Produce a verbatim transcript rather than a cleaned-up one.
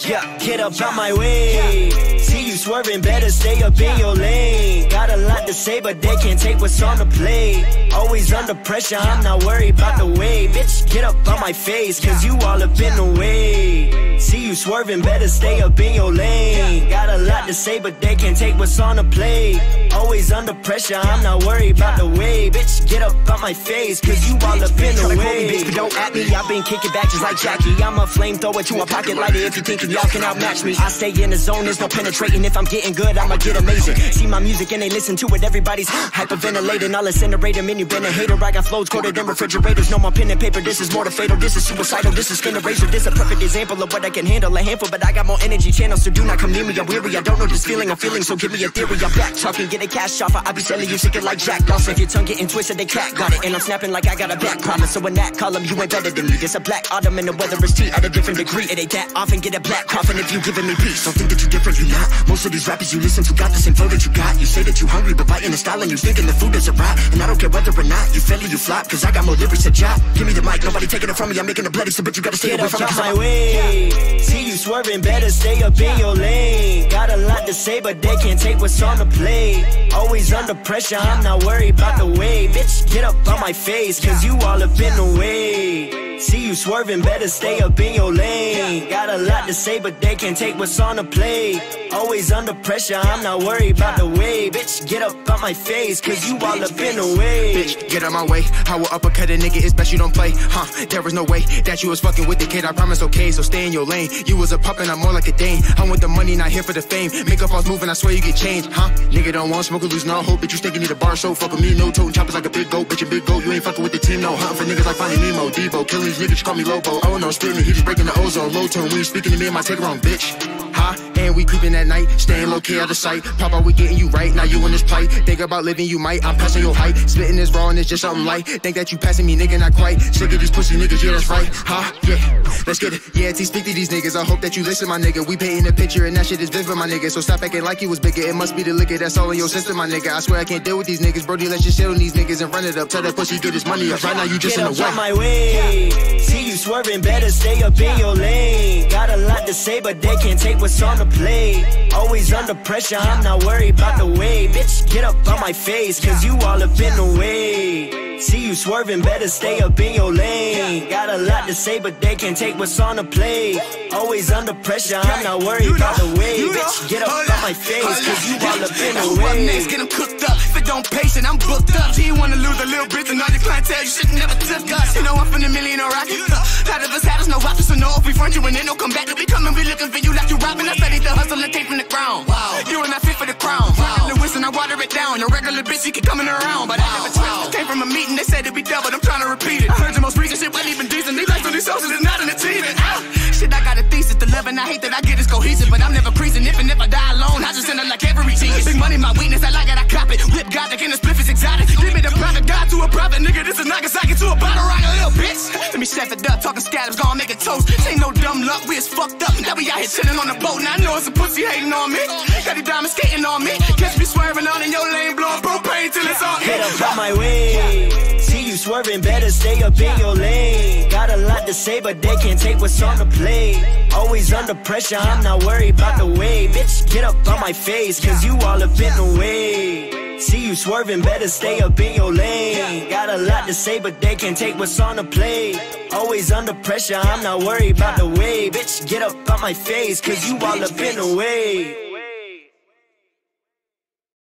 Yeah, get up out my way. See you swerving, better stay up in your lane. Got a lot to say, but they can't take what's on the plate. Always under pressure, I'm not worried about the way. Bitch, get up out my face, cause you all up in the way. See you swerving, better stay up in your lane. Got a lot to say, but they can't take what's on the plate. Always under pressure, I'm not worried about the way. Bitch, get up out my face, cause you all up in the way. Bitch, but don't at me, I've been kicking back just like Jackie. I'm a flamethrower to a pocket lighter if you thinking y'all can outmatch me. I stay in the zone, there's no penetrating. If I'm getting good, I'ma get amazing. See my music and they listen to it, everybody's hyperventilating. I'll incinerate them and you been a hater. I got flows colder than refrigerators. No more pen and paper, this is more than fatal. This is suicidal, this is skin eraser. This a perfect example of what I can handle. A handful, but I got more energy channels, so do not come near me. I'm weary, I don't know this feeling I'm feeling, so give me a theory. I'm back talking, get a cash offer. I be selling you sick like Jack Dawson. If your tongue getting twisted, they cat got it. And I'm snapping like I got a back problem. So in that column, you ain't better than me. This a black autumn and the weather is tea at a different degree. It ain't that often, get a black coffin if you giving me peace. Don't think that you different, you not. Most of these rappers you listen to got the same flow that you got. You say that you hungry, but biting the style and you thinking the food is a rot. And I don't care whether or not you fail or you flop, cause I got more lyrics to jot. Give me the mic, nobody taking it from me. I'm making it bloody, so but you gotta stay away from my way. See you swerving, better stay up in your lane. Got a lot to say, but they can't take what's on the plate. Always under pressure, I'm not worried about the way. Bitch, get up on my face, cause you all up in the way. See you swerving, better stay up in your lane. Got a lot to say, but they can't take what's on the plate. Always under pressure, I'm not worried about the way. Bitch, get up on my face, cause you all up in the way. Bitch, get out my way. I will uppercut a nigga, it's best you don't play. Huh, there was no way that you was fucking with the kid, I promise, okay, so stay in your lane. You was a pup and I'm more like a Dane. I want the money, not here for the fame. Make up false moving, I swear you get changed. Huh, nigga don't want smoke or lose no hope. Bitch, you thinking need a bar show, fuck with me, no toting choppers like a big goat. Bitch, a big goat, you ain't fucking with the team, no. Hunting for niggas like Finding Nemo, Devo. Killing these niggas, you call me Lobo. Oh no, spitting, he just breaking the ozone. Low tone, when you speaking to me, I might take it wrong, bitch. Huh, and we creeping at night, staying low key out of sight. Pop out, we getting you right, now you in this plight. Think about living, you might, I'm passing your height. Spitting this raw and it's just something light. Think that you passing me, nigga, not quite. Sick of these pussy niggas, yeah, that's right. Huh, yeah, let's get it. Yeah, T, speak to these niggas, I hope that you listen, my nigga. We painting a picture and that shit is vivid, my nigga. So stop acting like you was bigger, it must be the liquor that's all in your system, my nigga. I swear I can't deal with these niggas, Brody, let's just shit on these niggas and run it up. Tell that pussy get his money up, right now you just get in the up way. my way. See you swerving, better stay up in your lane. Got a lot to say, but they can't take what's on the plate. Always under pressure, I'm not worried about the way. Bitch, get up on my face, cause you all up in the way. See you swerving, better stay up in your lane. Got a lot to say, but they can't take what's on the plate. Always under pressure, I'm not worried about the way. Bitch, get up on my face, cause you all up in the way. Up next, get them cooked up. If it don't patient, I'm booked up. Do you wanna lose a little bit, then all your clientele, you should never took us. You know I'm from the million or rocket. Out of us, had us no options, so no, if we front you and then no come back, we coming, we looking for you like you robbing. I studied the hustle and take from the ground. Wow, you and I fit for the crown. Wow, the whistle, I water it down. A regular bitch, you keep coming around, but I never tried. Came from a meeting, they said it'd be double, I'm trying to repeat it. I heard the most recent shit wasn't even decent. These likes on these socials is not an achievement. Ah, shit, I got a thesis. The love and I hate that I get is cohesive, but I'm never preaching. If and if I die alone, I just end up like every genius. Big money, my weakness, I like it, I cop it. Whip God, the kind of spliff is exotic. Give me the private God to a private nigga. This is Nagasaki to a bottle rocket, little bitch. Let me chef it up, talking scallops, gonna make a toast. Ain't no dumb luck, we is fucked up. Now we out here chilling on the boat. Now I know it's a pussy hating on me. Got these diamonds skating on me. Catch me swerving on in your lane, blowing propane till it's all get up out my way. See you swerving, better stay up in your lane. Got a lot to say, but they can't take what's on the plate. Always under pressure, I'm not worried about the way. Bitch, get up on my face, cause you all up in the way. See you swerving, better stay up in your lane. Got a lot to say, but they can't take what's on the plate. Always under pressure, I'm not worried about the way. Bitch, get up on my face, cause you all up in the way.